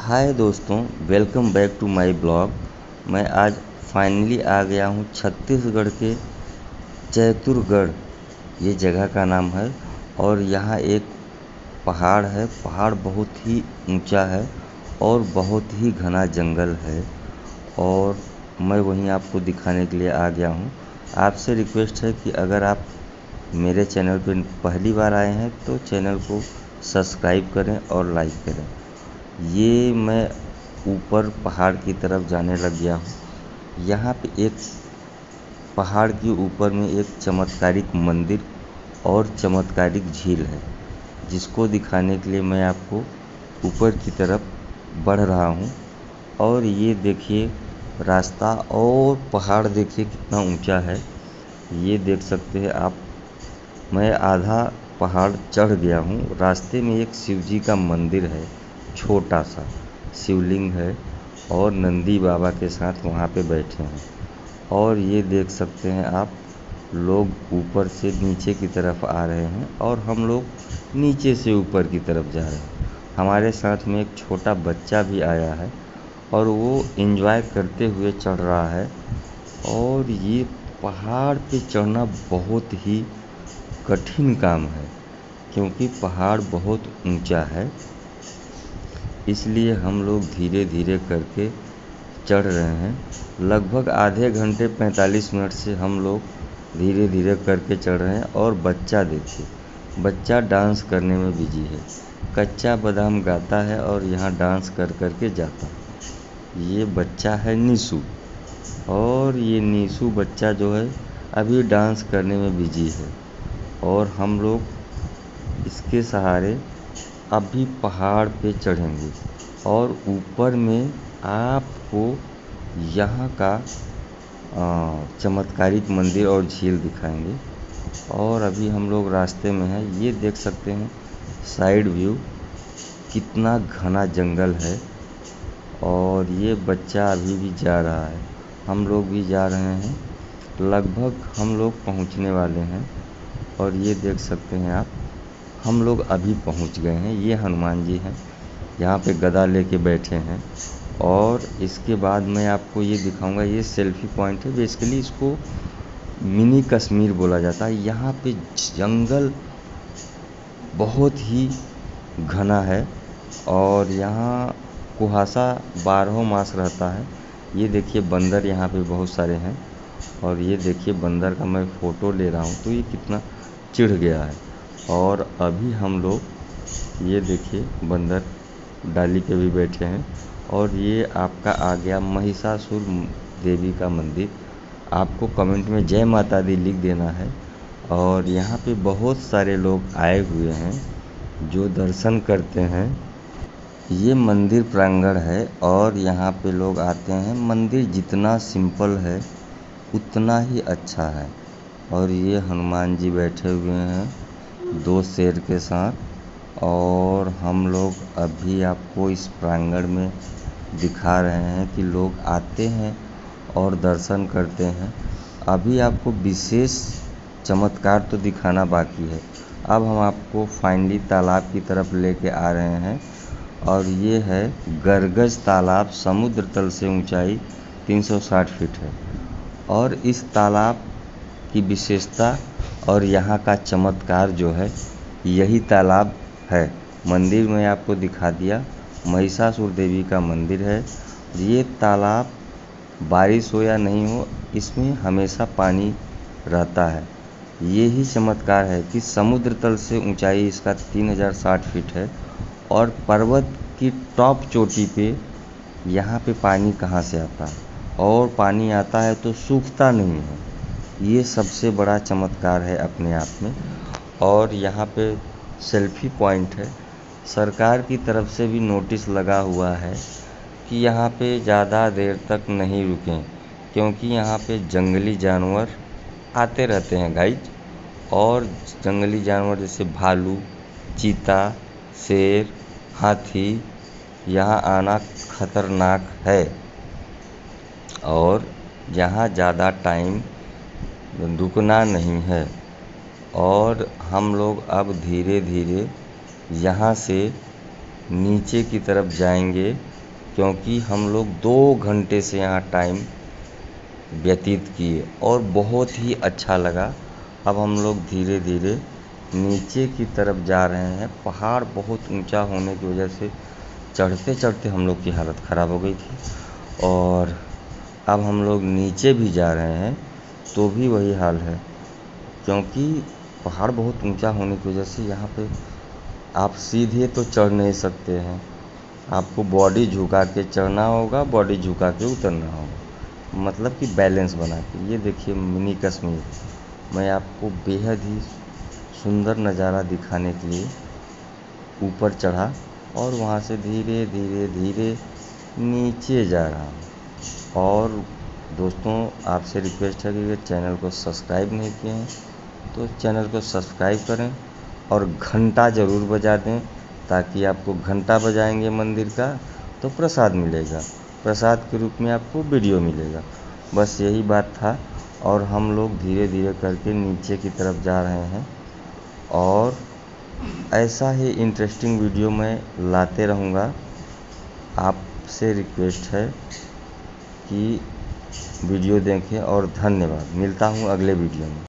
हाय दोस्तों, welcome back to my blog. मैं आज फाइनली आ गया हूँ छत्तीसगढ़ के चैतुरगढ़, ये जगह का नाम है। और यहाँ एक पहाड़ है। पहाड़ बहुत ही ऊंचा है और बहुत ही घना जंगल है, और मैं वहीं आपको दिखाने के लिए आ गया हूँ। आपसे रिक्वेस्ट है कि अगर आप मेरे चैनल पर पहली बार आए हैं तो चैनल को सब्सक्राइब करें और लाइक करें। ये मैं ऊपर पहाड़ की तरफ जाने लग गया हूँ। यहाँ पे एक पहाड़ के ऊपर में एक चमत्कारिक मंदिर और चमत्कारिक झील है, जिसको दिखाने के लिए मैं आपको ऊपर की तरफ बढ़ रहा हूँ। और ये देखिए रास्ता, और पहाड़ देखिए कितना ऊंचा है, ये देख सकते हैं आप। मैं आधा पहाड़ चढ़ गया हूँ। रास्ते में एक शिव जी का मंदिर है, छोटा सा शिवलिंग है, और नंदी बाबा के साथ वहाँ पे बैठे हैं। और ये देख सकते हैं आप, लोग ऊपर से नीचे की तरफ आ रहे हैं और हम लोग नीचे से ऊपर की तरफ जा रहे हैं। हमारे साथ में एक छोटा बच्चा भी आया है और वो एंजॉय करते हुए चढ़ रहा है। और ये पहाड़ पे चढ़ना बहुत ही कठिन काम है, क्योंकि पहाड़ बहुत ऊंचा है। इसलिए हम लोग धीरे धीरे करके चढ़ रहे हैं। लगभग आधे घंटे 45 मिनट से हम लोग धीरे धीरे करके चढ़ रहे हैं। और बच्चा देखिए, बच्चा डांस करने में बिजी है। कच्चा बादाम गाता है और यहाँ डांस कर कर के जाता है। ये बच्चा है नीशू, और ये नीशू बच्चा जो है अभी डांस करने में बिजी है। और हम लोग इसके सहारे अभी पहाड़ पे चढ़ेंगे और ऊपर में आपको यहाँ का चमत्कारिक मंदिर और झील दिखाएंगे। और अभी हम लोग रास्ते में हैं। ये देख सकते हैं साइड व्यू, कितना घना जंगल है। और ये बच्चा अभी भी जा रहा है, हम लोग भी जा रहे हैं। लगभग हम लोग पहुँचने वाले हैं। और ये देख सकते हैं आप, हम लोग अभी पहुंच गए हैं। ये हनुमान जी हैं, यहाँ पे गदा लेके बैठे हैं। और इसके बाद मैं आपको ये दिखाऊंगा, ये सेल्फी पॉइंट है। बेसिकली इसको मिनी कश्मीर बोला जाता है। यहाँ पे जंगल बहुत ही घना है और यहाँ कुहासा 12 मास रहता है। ये देखिए बंदर यहाँ पे बहुत सारे हैं। और ये देखिए बंदर का मैं फ़ोटो ले रहा हूँ तो ये कितना चिढ़ गया है। और अभी हम लोग ये देखिए बंदर डाली पे भी बैठे हैं। और ये आपका आ गया महिषासुर देवी का मंदिर। आपको कमेंट में जय माता दी लिख देना है। और यहाँ पे बहुत सारे लोग आए हुए हैं जो दर्शन करते हैं। ये मंदिर प्रांगण है और यहाँ पे लोग आते हैं। मंदिर जितना सिंपल है उतना ही अच्छा है। और ये हनुमान जी बैठे हुए हैं 2 शेर के साथ। और हम लोग अभी आपको इस प्रांगण में दिखा रहे हैं कि लोग आते हैं और दर्शन करते हैं। अभी आपको विशेष चमत्कार तो दिखाना बाकी है। अब हम आपको फाइनली तालाब की तरफ लेके आ रहे हैं। और ये है गरगज तालाब। समुद्र तल से ऊंचाई 360 फीट है। और इस तालाब की विशेषता और यहाँ का चमत्कार जो है, यही तालाब है। मंदिर में आपको दिखा दिया, महिषासुर देवी का मंदिर है। ये तालाब बारिश हो या नहीं हो, इसमें हमेशा पानी रहता है। यही चमत्कार है कि समुद्र तल से ऊंचाई इसका 3060 फीट है। और पर्वत की टॉप चोटी पे यहाँ पे पानी कहाँ से आता है, और पानी आता है तो सूखता नहीं है। ये सबसे बड़ा चमत्कार है अपने आप में। और यहाँ पे सेल्फी पॉइंट है। सरकार की तरफ से भी नोटिस लगा हुआ है कि यहाँ पे ज़्यादा देर तक नहीं रुकें, क्योंकि यहाँ पे जंगली जानवर आते रहते हैं गाइज। और जंगली जानवर जैसे भालू, चीता, शेर, हाथी, यहाँ आना खतरनाक है। और यहाँ ज़्यादा टाइम रुकना नहीं है। और हम लोग अब धीरे धीरे यहाँ से नीचे की तरफ जाएंगे क्योंकि हम लोग 2 घंटे से यहाँ टाइम व्यतीत किए और बहुत ही अच्छा लगा। अब हम लोग धीरे धीरे नीचे की तरफ जा रहे हैं। पहाड़ बहुत ऊंचा होने की वजह से चढ़ते चढ़ते हम लोग की हालत ख़राब हो गई थी, और अब हम लोग नीचे भी जा रहे हैं तो भी वही हाल है, क्योंकि पहाड़ बहुत ऊंचा होने की वजह से यहाँ पे आप सीधे तो चढ़ नहीं सकते हैं, आपको बॉडी झुका के चढ़ना होगा, बॉडी झुका के उतरना होगा, मतलब कि बैलेंस बना के। ये देखिए मिनी कश्मीर, मैं आपको बेहद ही सुंदर नज़ारा दिखाने के लिए ऊपर चढ़ा और वहाँ से धीरे धीरे धीरे नीचे जा रहा हूँ। और दोस्तों, आपसे रिक्वेस्ट है कि अगर चैनल को सब्सक्राइब नहीं किए हैं तो चैनल को सब्सक्राइब करें और घंटा ज़रूर बजा दें, ताकि आपको घंटा बजाएंगे मंदिर का तो प्रसाद मिलेगा, प्रसाद के रूप में आपको वीडियो मिलेगा। बस यही बात था। और हम लोग धीरे धीरे करके नीचे की तरफ जा रहे हैं, और ऐसा ही इंटरेस्टिंग वीडियो मैं लाते रहूँगा। आपसे रिक्वेस्ट है कि वीडियो देखें, और धन्यवाद। मिलता हूँ अगले वीडियो में।